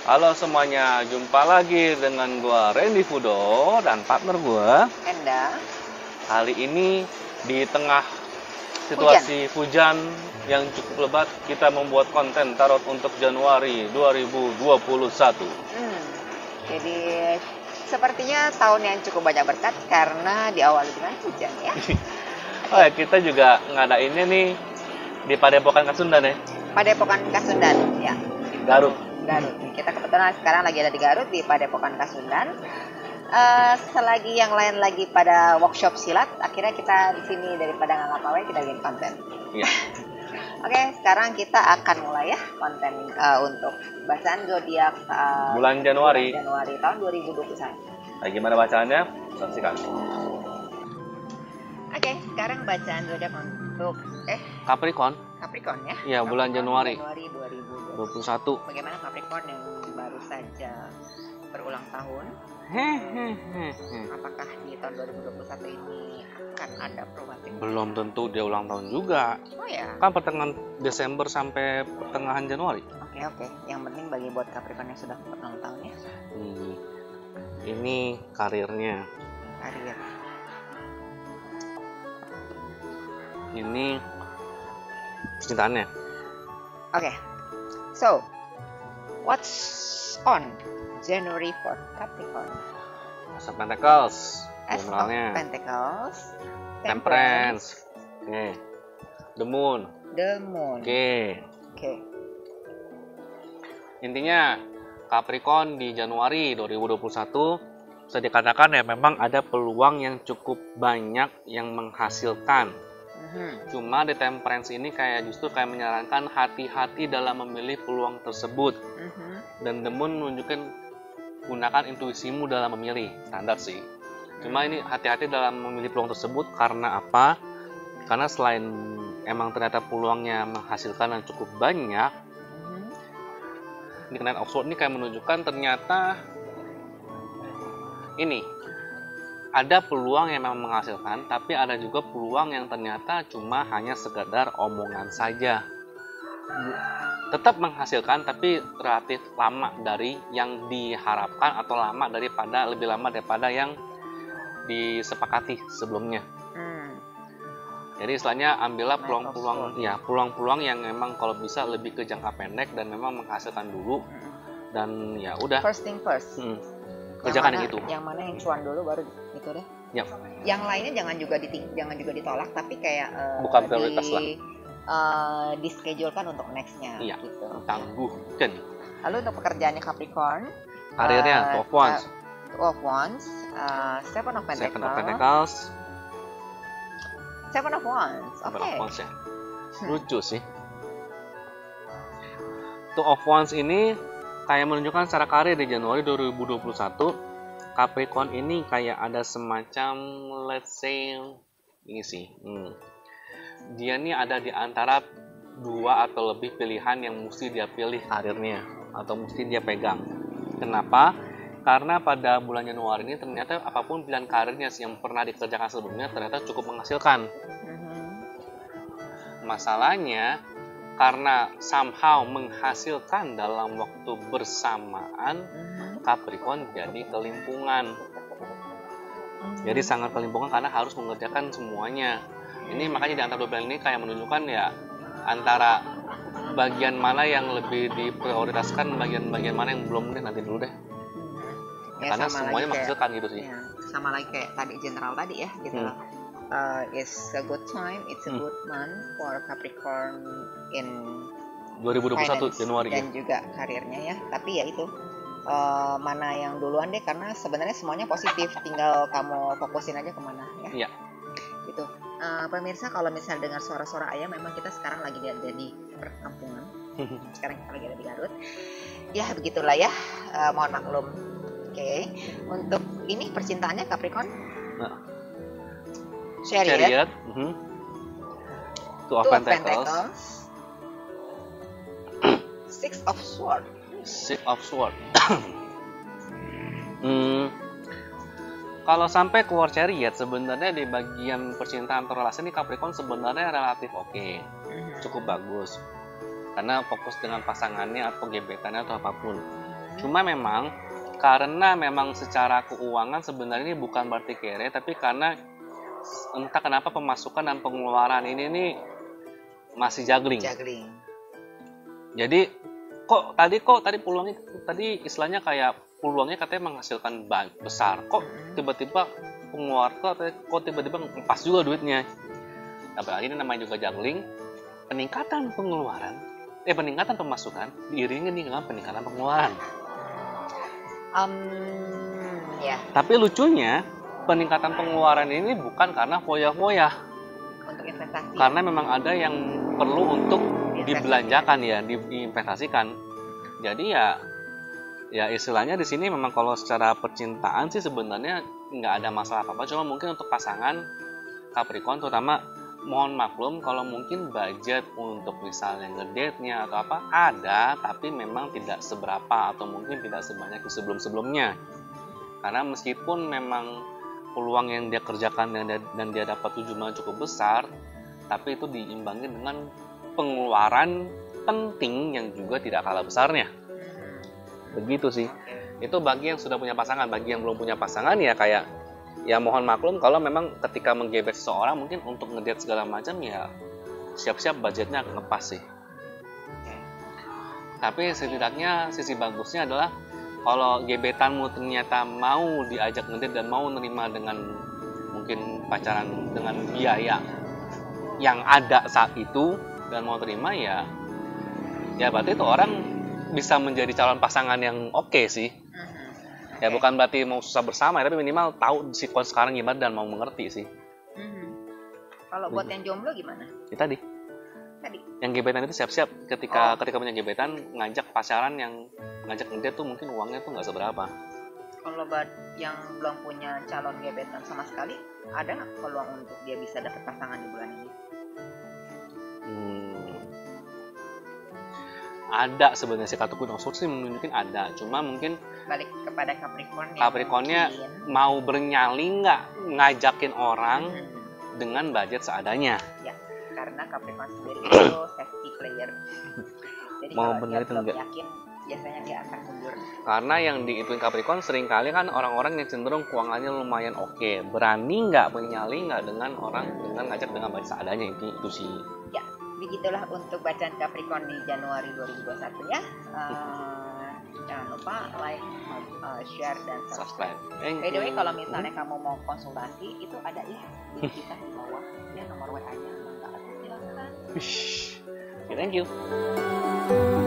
Halo semuanya, jumpa lagi dengan gua Randy Fudo dan partner gua Enda. Kali ini di tengah situasi hujan yang cukup lebat, kita membuat konten tarot untuk Januari 2021. Jadi sepertinya tahun yang cukup banyak berkat karena diawali dengan hujan ya. Oh ya, kita juga ngadainnya nih di Padepokan Kasundan ya. Padepokan Kasundan ya. Garut. Kita kebetulan sekarang lagi ada di Garut di Padepokan Kasundan. Selagi yang lain lagi pada workshop silat, akhirnya kita di sini daripada nggak ngapa-ngapain kita bikin konten. Iya. Oke, sekarang kita akan mulai ya konten untuk bacaan zodiak bulan Januari tahun 2021. Nah, gimana bacaannya? Saksikan. Oke, sekarang bacaan zodiak untuk Capricorn ya. Iya, bulan Januari 2021. Bagaimana Capricorn yang baru saja berulang tahun? Apakah di tahun 2021 ini akan ada perubahan? Belum tentu dia ulang tahun juga. Oh ya. Kan pertengahan Desember sampai pertengahan Januari. Oke. Yang penting bagi buat Capricorn yang sudah ulang tahun ya. Ini karirnya. Karir. Ini percintaannya. Oke. So, what's on January for Capricorn? As of Pentacles. As of Pentacles. Temperance. Oke. The Moon. Oke. Intinya Capricorn di Januari 2021 bisa dikatakan ya memang ada peluang yang cukup banyak yang menghasilkan. Cuma di Temperance ini justru menyarankan hati-hati dalam memilih peluang tersebut. Dan The Moon menunjukkan gunakan intuisimu dalam memilih. Standar sih. Cuma ini hati-hati dalam memilih peluang tersebut karena apa? Karena selain emang ternyata peluangnya menghasilkan yang cukup banyak, di Knight of Swords ini menunjukkan ternyata ini ada peluang yang memang menghasilkan, tapi ada juga peluang yang ternyata cuma hanya sekedar omongan saja. Tetap menghasilkan, tapi relatif lama dari yang diharapkan atau lebih lama daripada yang disepakati sebelumnya. Jadi istilahnya ambillah peluang-peluang yang memang kalau bisa lebih ke jangka pendek dan memang menghasilkan dulu, dan ya udah. First thing first. Kerjakan yang itu. Yang mana yang cuan dulu baru itu deh. Yep. Yang lainnya jangan juga ditolak, tapi kayak bukan prioritas lah. Dischedule-kan untuk nextnya. Iya. Gitu. Tangguhkan. Lalu untuk pekerjaannya Capricorn, karirnya Two of Wands, Seven of Pentacles. Seven of Wands. Oke. Ya. Lucu sih. Two of Wands ini menunjukkan secara karir di Januari 2021, Capricorn ini ada semacam ini sih. Dia nih ada di antara dua atau lebih pilihan yang mesti dia pilih karirnya atau mesti dia pegang. Kenapa? Karena pada bulan Januari ini ternyata apapun pilihan karirnya yang pernah dikerjakan sebelumnya ternyata cukup menghasilkan. Masalahnya karena somehow menghasilkan dalam waktu bersamaan, Capricorn jadi kelimpungan. Jadi sangat kelimpungan karena harus mengerjakan semuanya. Ini makanya di antara dua bulan ini menunjukkan ya antara bagian mana yang lebih diprioritaskan, bagian mana yang belum nanti dulu deh. Ya, karena semuanya menghasilkan gitu sih. Ya, sama lagi kayak tadi general tadi ya gitu lah. It's a good time, it's a good month for Capricorn in 2021 Januari dan juga karirnya ya. Tapi ya itu mana yang duluan deh, karena sebenarnya semuanya positif, tinggal kamu fokusin aja kemana ya. Iya. Gitu. Pemirsa, kalau misalnya dengar suara-suara ayam, memang kita sekarang lagi ada di perkampungan. Sekarang kita lagi ada di Garut. Ya begitulah ya. Mohon maklum. Oke. Untuk ini percintaannya Capricorn. Chariot. Two of Pentacles. Six of Swords. Kalau sampai keluar Chariot, sebenarnya di bagian percintaan atau relasi ini Capricorn sebenarnya relatif oke. Cukup bagus. Karena fokus dengan pasangannya atau gebetannya atau apapun. Cuma memang karena memang secara keuangan sebenarnya ini bukan berarti kere, tapi karena entah kenapa pemasukan dan pengeluaran ini nih masih juggling. Jadi kok tadi peluangnya tadi istilahnya kayak peluangnya katanya menghasilkan besar, kok tiba-tiba pengeluaran kok tiba-tiba ngepas juga duitnya. Apalagi ini namanya juga juggling, peningkatan pemasukan diiringi dengan peningkatan pengeluaran. Tapi lucunya peningkatan pengeluaran ini bukan karena foya-foya. Untuk investasi. Karena memang ada yang perlu untuk dibelanjakan ya, diinvestasikan. Jadi ya istilahnya di sini memang kalau secara percintaan sih sebenarnya nggak ada masalah apa-apa. Cuma mungkin untuk pasangan Capricorn terutama mohon maklum kalau mungkin budget untuk misalnya ngedate-nya atau apa ada, tapi memang tidak seberapa atau mungkin tidak sebanyak sebelum-sebelumnya. Karena meskipun memang peluang yang dia kerjakan dan dia dapat jumlah cukup besar, tapi itu diimbangi dengan pengeluaran penting yang juga tidak kalah besarnya. Begitu sih. Itu bagi yang sudah punya pasangan. Bagi yang belum punya pasangan ya kayak ya mohon maklum kalau memang ketika menggebet seseorang mungkin untuk ngedate segala macam ya siap-siap budgetnya ngepas sih. Tapi setidaknya sisi bagusnya adalah kalau gebetanmu ternyata mau diajak ngedate dan mau nerima dengan mungkin pacaran dengan biaya yang ada saat itu dan mau terima ya berarti itu orang bisa menjadi calon pasangan yang oke sih. Ya bukan berarti mau susah bersama, tapi minimal tahu sikon sekarang gimana dan mau mengerti sih. Kalau buat yang jomblo gimana? Ya, tadi. Yang gebetan itu siap-siap ketika punya gebetan ngajak pacaran yang ngajak ngedate tuh mungkin uangnya tuh nggak seberapa. Kalau buat yang belum punya calon gebetan sama sekali, ada nggak peluang untuk dia bisa dapat pasangan di bulan ini? Ada sebenarnya sih kartu kuning sih mungkin ada, cuma mungkin balik kepada Capricornnya mau bernyali nggak ngajakin orang dengan budget seadanya. Ya, karena Capricorn sendiri itu safety player. Jadi mau kalau benar dia belum enggak? yakin, biasanya dia akan mundur. Karena yang diituin Capricorn seringkali kan orang-orang yang cenderung keuangannya lumayan oke. Berani nggak bernyali nggak dengan orang dengan ngajak dengan budget seadanya itu sih. Ya. Begitulah untuk bacaan Capricorn di Januari 2021 ya. Jangan lupa like, share, dan subscribe. By the way, kalau misalnya kamu mau konsultasi, itu ada ya di kita di bawah. Ya nomor WA-nya. Silakan. Thank you.